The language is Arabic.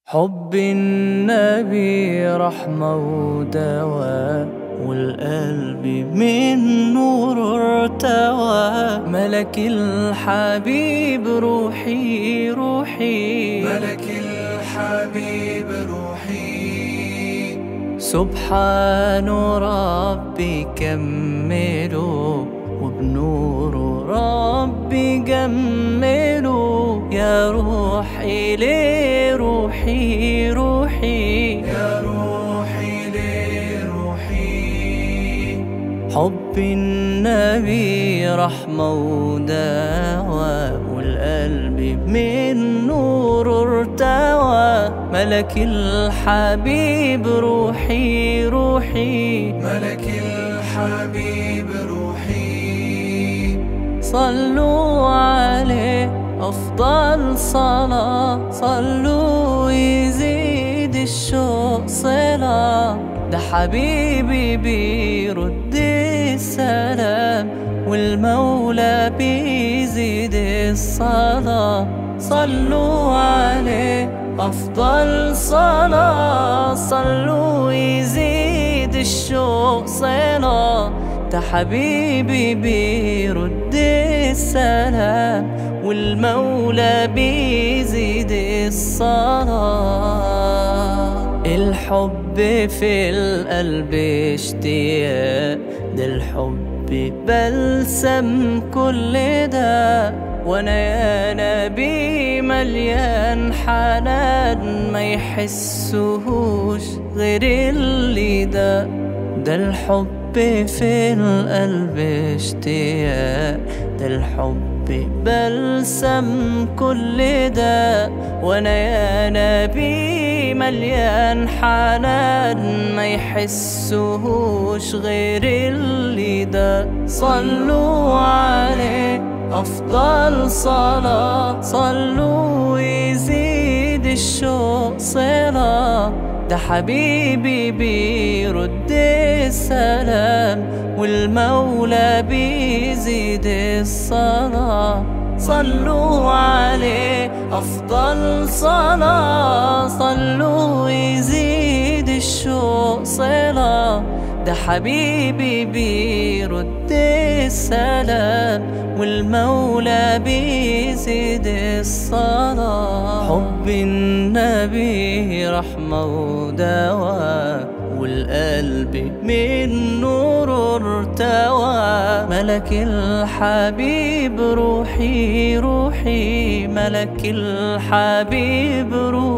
حب النبي رحمة ودواء، والقلب من نور ارتوى. ملك الحبيب روحي روحي، ملك الحبيب روحي. سبحان ربي كمله، وبنور ربي جمله. يا روحي ليه روحي روحي، يا روحي ليه روحي. حب النبي رحمة ودواء، والقلب من نور ارتوى. ملك الحبيب روحي روحي، ملك الحبيب روحي. صلوا عليه أفضل صلاة، صلوا يزيد الشوق صلاة. ده حبيبي بيرد السلام، والمولى بيزيد الصلاة. صلوا عليه أفضل صلاة، صلوا يزيد الشوق صلاة. ده حبيبي بيرد السلام، والمولى بيزيد الصلاة. الحب في القلب اشتياق، ده الحب بلسم كل ده. وانا يا نبي مليان حنان، ما يحسهوش غير اللي ده الحب في القلب اشتياق، ده الحب بلسم كل ده. وانا يا نبي مليان حنان، ما يحسهوش غير اللي ده. صلوا عليه أفضل صلاة، صلوا يزيد الشوق صلاة. ده حبيبي بيرد السلام، والمولى بيزيد الصلاة. صلوا عليه أفضل صلاة، صلوا يزيد الشوق صلاة. ده حبيبي بيرد السلام، والمولى بيزيد الصلاة. حب النبي رحمة ودواء، والقلب من نور ارتوى. ملك الحبيب روحي روحي، ملك الحبيب روحي.